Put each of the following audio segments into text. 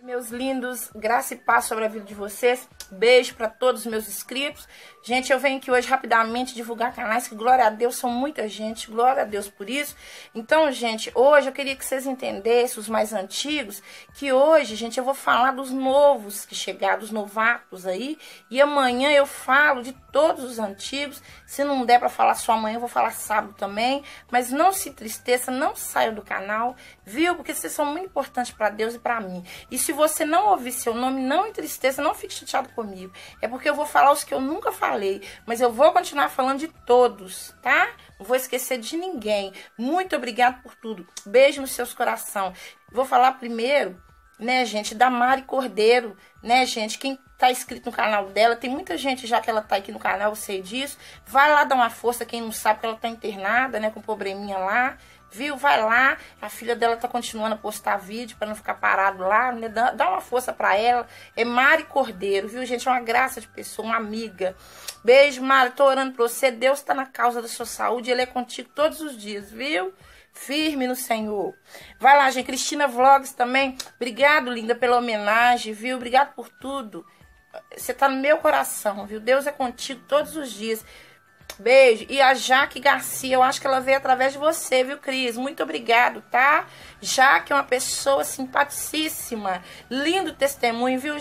Meus lindos, graça e paz sobre a vida de vocês. Beijo para todos os meus inscritos. Gente, eu venho aqui hoje rapidamente divulgar canais que, glória a Deus, são muita gente. Glória a Deus por isso. Então, gente, hoje eu queria que vocês entendessem, os mais antigos, que hoje, gente, eu vou falar dos novos que chegaram, dos novatos aí. E amanhã eu falo de todos os antigos. Se não der para falar só amanhã, eu vou falar sábado também. Mas não se entristeça, não saiam do canal, viu? Porque vocês são muito importantes para Deus e para mim. E se você não ouvir seu nome, não entristeça, não fique chateado comigo. É porque eu vou falar os que eu nunca falei, mas eu vou continuar falando de todos, tá? Não vou esquecer de ninguém. Muito obrigado por tudo. Beijo nos seus corações. Vou falar primeiro, né, gente, da Mari Cordeiro, né, gente? Quem tá inscrito no canal dela, tem muita gente já que ela tá aqui no canal, eu sei disso. Vai lá dar uma força, quem não sabe que ela tá internada, né, com probleminha lá. Viu? Vai lá, a filha dela tá continuando a postar vídeo para não ficar parado lá, né? Dá uma força para ela. É Mari Cordeiro, viu, gente? É uma graça de pessoa, uma amiga. Beijo, Mari, tô orando pra você. Deus tá na causa da sua saúde, Ele é contigo todos os dias, viu? Firme no Senhor. Vai lá, gente. Cristina Vlogs também. Obrigado, linda, pela homenagem, viu? Obrigado por tudo. Você tá no meu coração, viu? Deus é contigo todos os dias. Beijo. E a Jaque Garcia, eu acho que ela veio através de você, viu, Cris? Muito obrigado, tá? Jaque é uma pessoa simpaticíssima. Lindo testemunho, viu,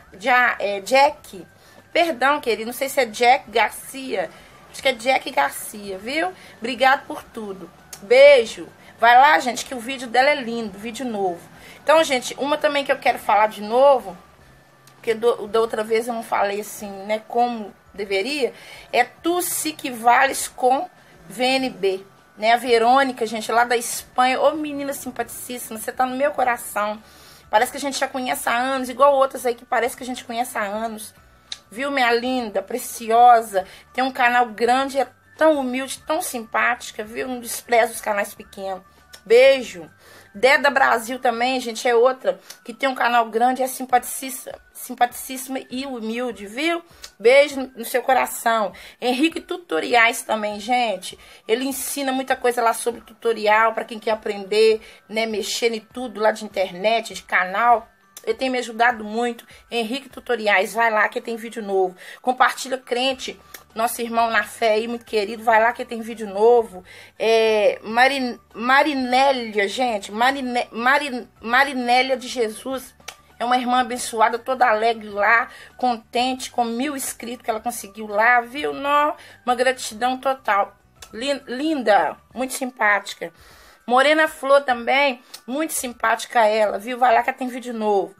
Jack? Perdão, querido, não sei se é Jack Garcia. Acho que é Jack Garcia, viu? Obrigado por tudo. Beijo. Vai lá, gente, que o vídeo dela é lindo, vídeo novo. Então, gente, uma também que eu quero falar de novo, porque da outra vez eu não falei assim, né, como deveria, é Tu Se Que Vales com VNB, né, a Verônica, gente, lá da Espanha. Ô, menina simpaticíssima, você tá no meu coração, parece que a gente já conhece há anos, igual outras aí que parece que a gente conhece há anos, viu, minha linda, preciosa, tem um canal grande, é tão humilde, tão simpática, viu, não despreza os canais pequenos. Beijo. Deda Brasil também, gente, é outra que tem um canal grande, é simpaticíssima e humilde, viu? Beijo no seu coração. Henrique Tutoriais também, gente. Ele ensina muita coisa lá sobre tutorial, para quem quer aprender, né, mexer em tudo lá de internet, de canal. Ele tem me ajudado muito. Henrique Tutoriais, vai lá que tem vídeo novo. Compartilha Crente, nosso irmão na fé aí, muito querido. Vai lá que tem vídeo novo. Marinélia, gente. Marinélia de Jesus. É uma irmã abençoada, toda alegre lá, contente, com 1000 inscritos que ela conseguiu lá, viu? Não, uma gratidão total. Linda, muito simpática. Morena Flor também, muito simpática ela, viu? Vai lá que tem vídeo novo.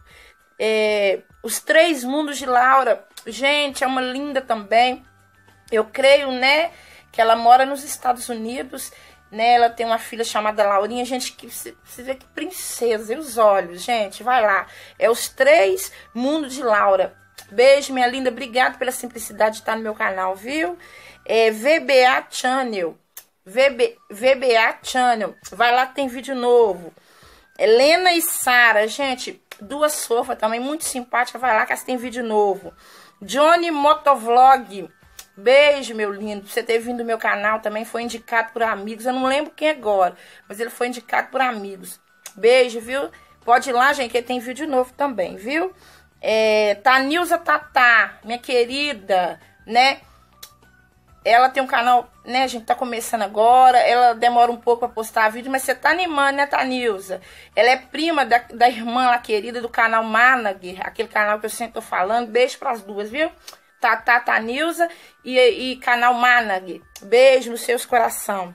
Os Três Mundos de Laura, gente, é uma linda também. Eu creio, né, que ela mora nos Estados Unidos, né? Ela tem uma filha chamada Laurinha, gente, que você vê que princesa, e os olhos, gente, vai lá. É Os Três Mundos de Laura. Beijo, minha linda, obrigado pela simplicidade de estar no meu canal, viu? VBA Channel. VBA Channel, vai lá que tem vídeo novo. Helena e Sara, gente, duas sofas também, muito simpática, vai lá que tem vídeo novo. Johnny Motovlog, beijo, meu lindo, você ter vindo no meu canal também, foi indicado por amigos, eu não lembro quem agora, mas ele foi indicado por amigos. Beijo, viu? Pode ir lá, gente, que tem vídeo novo também, viu? Tanilza Tatá, minha querida, né? Ela tem um canal, né, a gente tá começando agora, ela demora um pouco pra postar vídeo, mas você tá animando, né, Tanilza? Ela é prima da irmã lá querida do canal Manag, aquele canal que eu sempre tô falando. Beijo pras duas, viu? Tanilza e canal Manag. Beijo nos seus coração.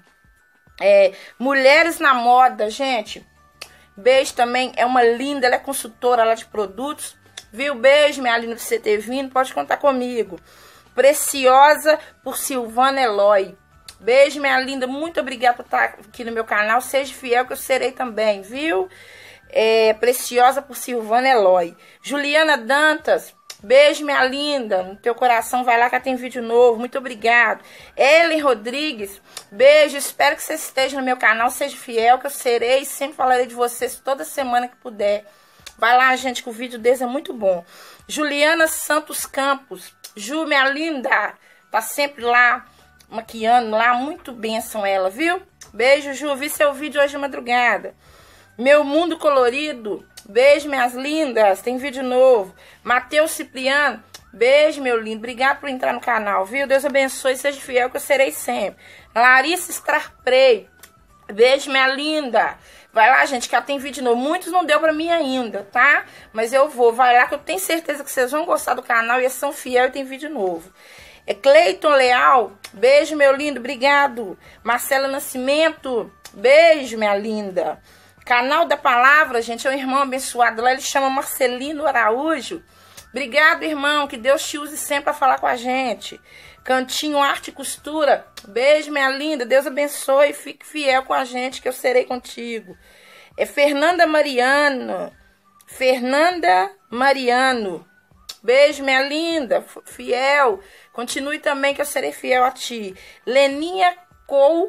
Mulheres na Moda, gente. Beijo também, é uma linda, ela é consultora lá de produtos, viu? Beijo, minha linda, por você ter vindo, pode contar comigo. Preciosa por Silvana Eloy. Beijo, minha linda. Muito obrigada por estar aqui no meu canal. Seja fiel que eu serei também, viu? Preciosa por Silvana Eloy. Juliana Dantas. Beijo, minha linda. No teu coração, vai lá que tem vídeo novo. Muito obrigado. Ellen Rodrigues. Beijo. Espero que você esteja no meu canal. Seja fiel que eu serei. Sempre falarei de vocês toda semana que puder. Vai lá, gente, que o vídeo deles é muito bom. Juliana Santos Campos. Ju, minha linda, tá sempre lá, maquiando lá, muito bênção ela, viu? Beijo, Ju, vi seu vídeo hoje de madrugada. Meu Mundo Colorido, Beijo, minhas lindas. Tem vídeo novo. Matheus Cipriano. Beijo, meu lindo. Obrigado por entrar no canal, viu? Deus abençoe. Seja fiel que eu serei sempre. Larissa Starprey. Beijo, minha linda. Vai lá, gente, que ela tem vídeo novo. Muitos não deu pra mim ainda, tá? Mas eu vou. Vai lá que eu tenho certeza que vocês vão gostar do canal. E são fiel e tem vídeo novo. É Cleiton Leal. Beijo, meu lindo. Obrigado. Marcela Nascimento. Beijo, minha linda. Canal da Palavra, gente, é um irmão abençoado lá. Ele chama Marcelino Araújo. Obrigado, irmão. Que Deus te use sempre para falar com a gente. Cantinho Arte e Costura. Beijo, minha linda. Deus abençoe. Fique fiel com a gente, que eu serei contigo. É Fernanda Mariano. Fernanda Mariano. Beijo, minha linda. Fiel. Continue também, que eu serei fiel a ti. Leninha Cou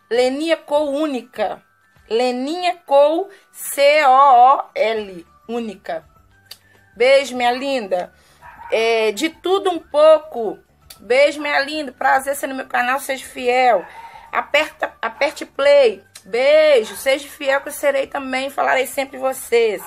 Única. Leninha Cou, C-O-O-L. Única. Beijo, minha linda. De tudo um pouco. Beijo, minha linda. Prazer ser no meu canal. Seja fiel. Aperte play. Beijo. Seja fiel que eu serei também. Falarei sempre de vocês.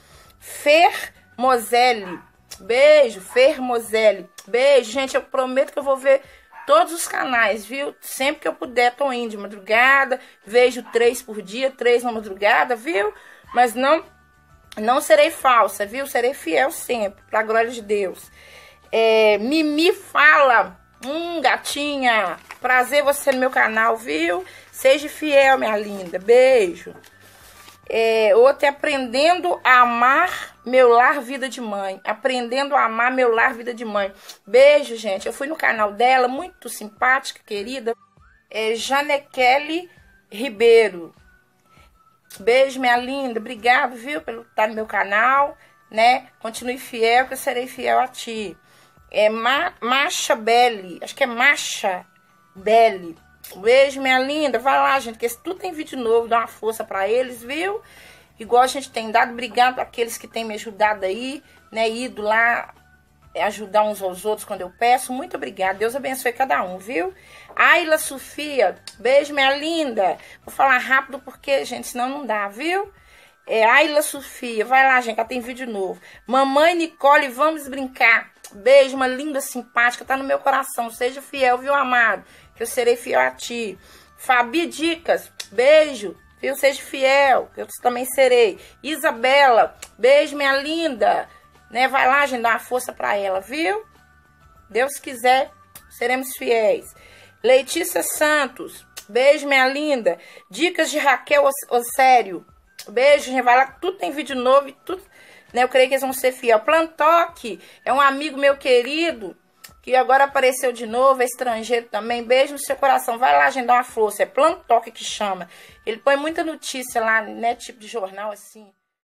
Fer Moselli. Beijo, Fer Moselli. Beijo, gente. Eu prometo que eu vou ver todos os canais, viu? Sempre que eu puder, tô indo de madrugada. Vejo 3 por dia, 3 na madrugada, viu? Mas não serei falsa, viu? Serei fiel sempre, pra glória de Deus. Mimi Fala. Gatinha. Prazer você no meu canal, viu? Seja fiel, minha linda. Beijo. Outra é Aprendendo a Amar Meu Lar Vida de Mãe. Aprendendo a Amar Meu Lar Vida de Mãe. Beijo, gente. Eu fui no canal dela, muito simpática, querida. Janequele Ribeiro. Beijo, minha linda. Obrigado, viu, pelo estar no meu canal, né? Continue fiel, que eu serei fiel a ti. Macha Belli. Acho que é Macha Belli. Beijo, minha linda. Vai lá, gente, que tudo tem vídeo novo. Dá uma força pra eles, viu? Igual a gente tem dado. Obrigado àqueles que têm me ajudado aí, né? Ido lá ajudar uns aos outros quando eu peço. Muito obrigada. Deus abençoe cada um, viu? Ayla Sofia. Beijo, minha linda. Vou falar rápido porque, gente, senão não dá, viu? Ayla Sofia. Vai lá, gente, ela tem vídeo novo. Mamãe Nicole, vamos brincar. Beijo, uma linda, simpática. Tá no meu coração. Seja fiel, viu, amado? Que eu serei fiel a ti. Fabi Dicas, beijo, viu? Seja fiel, que eu também serei. Isabela, beijo, minha linda. Né? Vai lá, gente, dá uma força pra ela, viu? Deus quiser, seremos fiéis. Letícia Santos, beijo, minha linda. Dicas de Raquel Ossério, beijo, gente. Vai lá, tudo tem vídeo novo e tudo, né? Eu creio que eles vão ser fiel. Plantoque, é um amigo meu querido, que agora apareceu de novo, é estrangeiro também. Beijo no seu coração. Vai lá, gente, dá uma força. É Plantoque que chama. Ele põe muita notícia lá, né? Tipo de jornal assim.